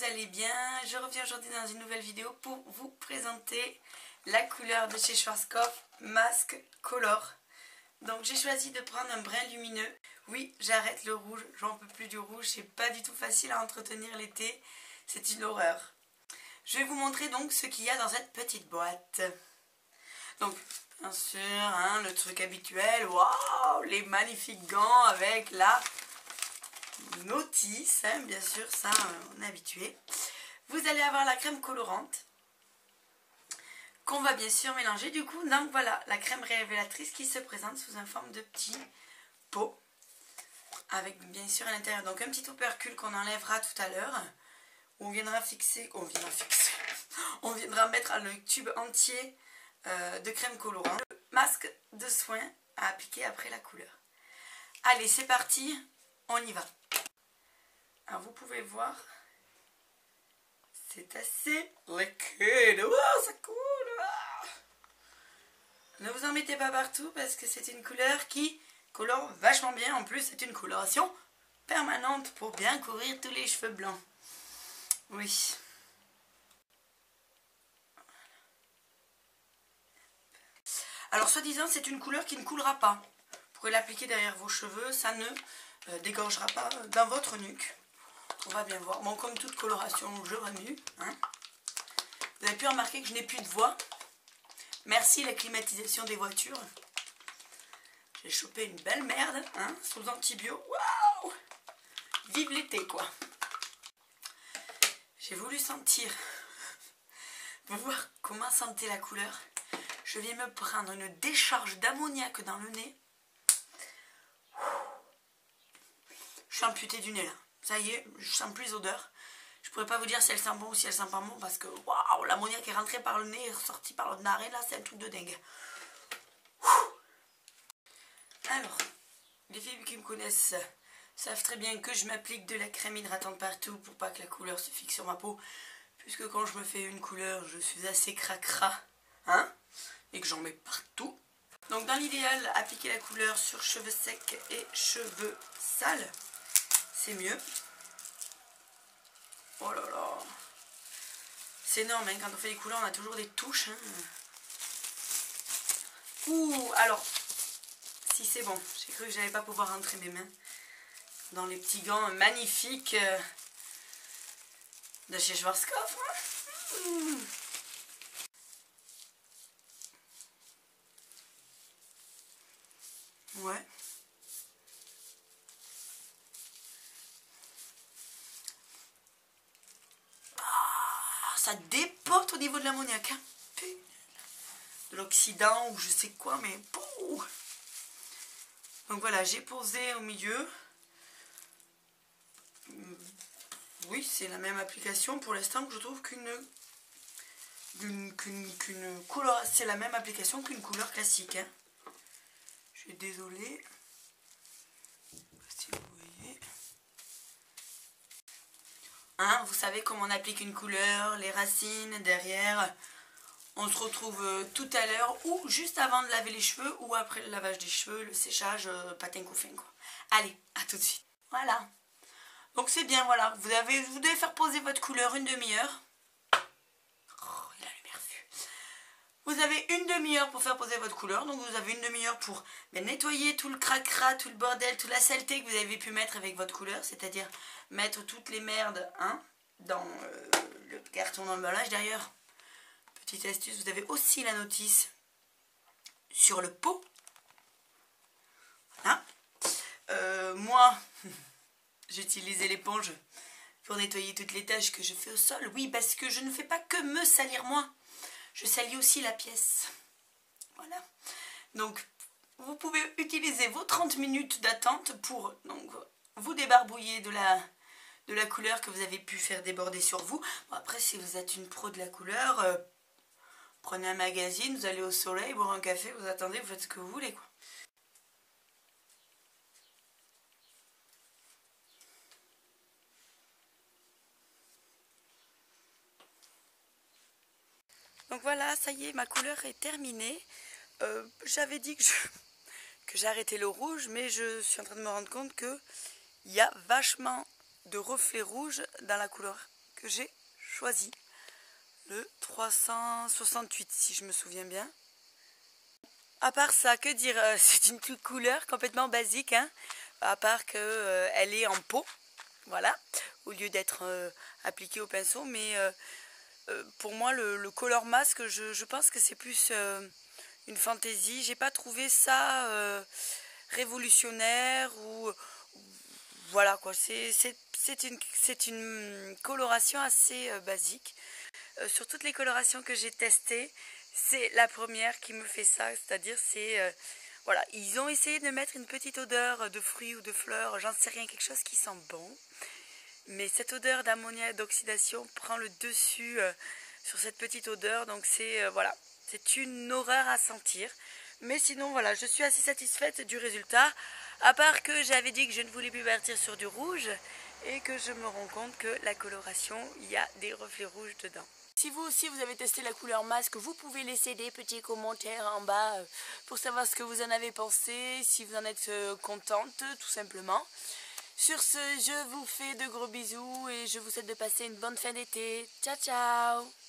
allez bien. Je reviens aujourd'hui dans une nouvelle vidéo pour vous présenter la couleur de chez Schwarzkopf Mask Color. Donc j'ai choisi de prendre un brin lumineux. Oui, j'arrête le rouge, j'en peux plus du rouge, c'est pas du tout facile à entretenir l'été, c'est une horreur. Je vais vous montrer donc ce qu'il y a dans cette petite boîte. Donc bien sûr, hein, le truc habituel, waouh, les magnifiques gants avec la notice, hein, bien sûr, ça on est habitué. Vous allez avoir la crème colorante qu'on va bien sûr mélanger. Du coup, donc voilà, la crème révélatrice qui se présente sous une forme de petit pot avec bien sûr à l'intérieur donc un petit opercule qu'on enlèvera tout à l'heure. On viendra mettre le tube entier de crème colorante, le masque de soin à appliquer après la couleur. Allez, c'est parti, on y va. Alors vous pouvez voir, c'est assez liquide. Oh, ça coule. Ne vous en mettez pas partout parce que c'est une couleur qui colore vachement bien. En plus, c'est une coloration permanente pour bien couvrir tous les cheveux blancs. Oui. Alors, soi-disant, c'est une couleur qui ne coulera pas. Vous pourrez l'appliquer derrière vos cheveux, ça ne dégorgera pas dans votre nuque. On va bien voir. Bon, comme toute coloration, je remue. Hein. Vous avez pu remarquer que je n'ai plus de voix. Merci la climatisation des voitures. J'ai chopé une belle merde, hein, sous antibio. Waouh! Vive l'été, quoi. J'ai voulu sentir. Vous voir comment sentait la couleur. Je viens me prendre une décharge d'ammoniac dans le nez. Je suis amputée du nez là. Ça y est, je sens plus l'odeur. Je pourrais pas vous dire si elle sent bon ou si elle sent pas bon parce que waouh, l'ammoniac est rentré par le nez et ressorti par le narine là, c'est un truc de dingue. Alors, les filles qui me connaissent savent très bien que je m'applique de la crème hydratante partout pour pas que la couleur se fixe sur ma peau. Puisque quand je me fais une couleur, je suis assez cracra, hein, et que j'en mets partout. Donc dans l'idéal, appliquer la couleur sur cheveux secs et cheveux sales, c'est mieux. Oh là là, c'est énorme, hein, quand on fait les couleurs, on a toujours des touches. Hein. Ouh, alors, si c'est bon, j'ai cru que j'allais pas pouvoir rentrer mes mains dans les petits gants magnifiques de chez Schwarzkopf. Hein. Ouais. Ça dépote au niveau de l'ammoniac. Hein. De l'oxydant ou je sais quoi, mais... Pouh. Donc voilà, j'ai posé au milieu. Oui, c'est la même application pour l'instant que je trouve qu'une couleur... C'est la même application qu'une couleur classique. Hein. Je suis désolée. Si vous voyez... Hein, vous savez comment on applique une couleur, les racines, derrière. On se retrouve tout à l'heure ou juste avant de laver les cheveux ou après le lavage des cheveux, le séchage, patin couffin quoi. Allez, à tout de suite. Voilà. Donc c'est bien, voilà. Vous devez faire poser votre couleur une demi-heure. Oh, il a la lumière vue. Vous avez une demi-heure pour faire poser votre couleur. Donc vous avez une demi-heure pour nettoyer tout le cracra, tout le bordel, toute la saleté que vous avez pu mettre avec votre couleur. C'est-à-dire mettre toutes les merdes hein, dans le carton d'emballage. D'ailleurs, petite astuce, vous avez aussi la notice sur le pot. Voilà. Moi, j'utilisais l'éponge pour nettoyer toutes les taches que je fais au sol. Oui, parce que je ne fais pas que me salir moi. Je salis aussi la pièce. Voilà. Donc, vous pouvez utiliser vos 30 minutes d'attente pour donc, vous débarbouiller de la couleur que vous avez pu faire déborder sur vous. Bon, après, si vous êtes une pro de la couleur, prenez un magazine, vous allez au soleil, boire un café, vous attendez, vous faites ce que vous voulez, quoi. Donc voilà, ça y est, ma couleur est terminée. J'avais dit que j'arrêtais le rouge, mais je suis en train de me rendre compte qu'il y a vachement de reflets rouges dans la couleur que j'ai choisi. Le 368 si je me souviens bien. À part ça, que dire, c'est une couleur complètement basique, hein, à part que elle est en pot, voilà, au lieu d'être appliquée au pinceau. Mais pour moi, le color mask, je pense que c'est plus une fantaisie. J'ai pas trouvé ça révolutionnaire ou voilà quoi. C'est une coloration assez basique. Sur toutes les colorations que j'ai testées, c'est la première qui me fait ça, c'est-à-dire voilà, ils ont essayé de mettre une petite odeur de fruits ou de fleurs, j'en sais rien, quelque chose qui sent bon, mais cette odeur d'ammoniac d'oxydation prend le dessus sur cette petite odeur, donc voilà, c'est une horreur à sentir. Mais sinon voilà, je suis assez satisfaite du résultat, à part que j'avais dit que je ne voulais plus partir sur du rouge et que je me rends compte que la coloration, il y a des reflets rouges dedans. Si vous aussi vous avez testé la couleur masque, vous pouvez laisser des petits commentaires en bas pour savoir ce que vous en avez pensé, si vous en êtes contente tout simplement. Sur ce, je vous fais de gros bisous et je vous souhaite de passer une bonne fin d'été. Ciao ciao!